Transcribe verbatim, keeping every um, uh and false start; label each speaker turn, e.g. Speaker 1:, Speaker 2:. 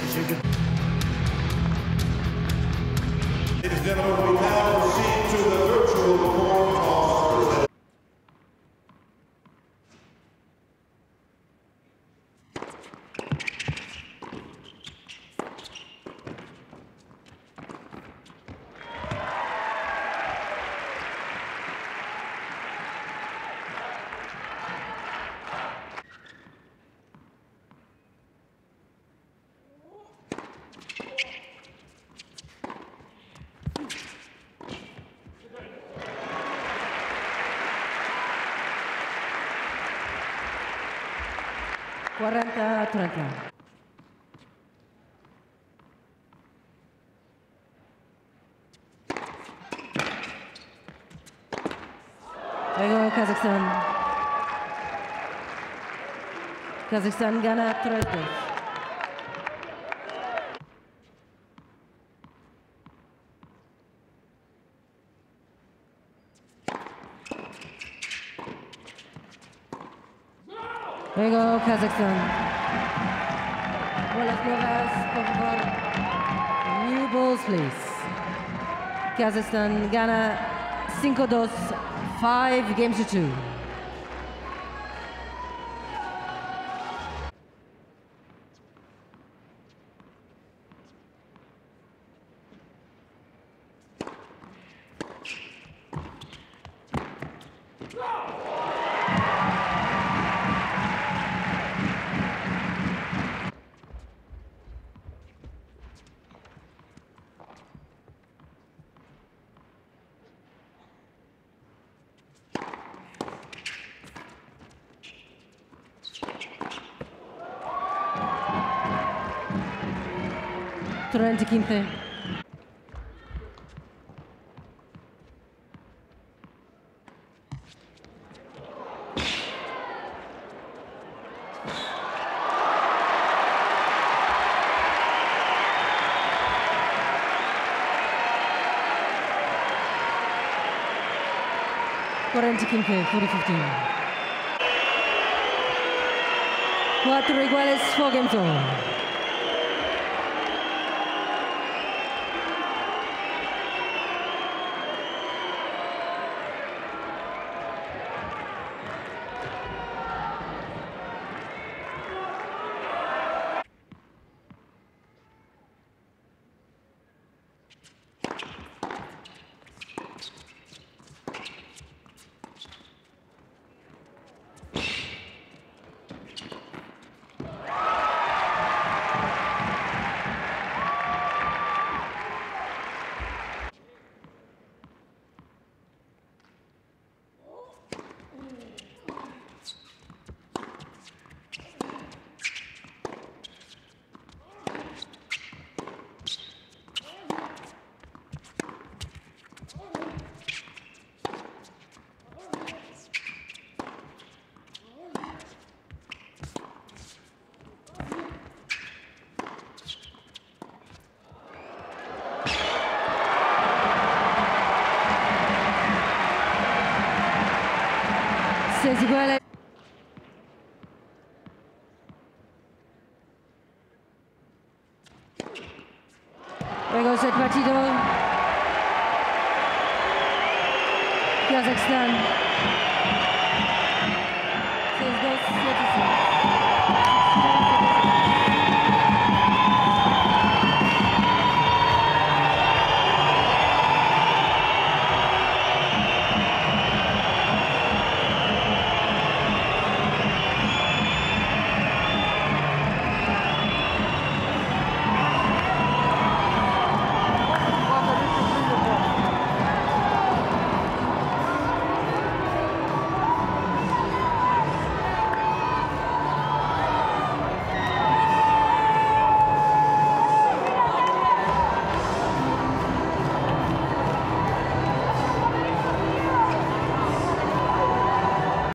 Speaker 1: Ladies and gentlemen, we now proceed to the virtual coin toss.
Speaker 2: quaranta trenta. Luego Kazakhstan. Kazakhstan gana tres dos. Luego Kazakhstan. Bolas nuevas, por favor. New balls, please. Kazakhstan gana cinco dos, five games to two. treinta quince. cuarenta quince, cuarenta quince. Cuatro iguales, four games all. Seis iguales. Luego set partido. Kazakhstan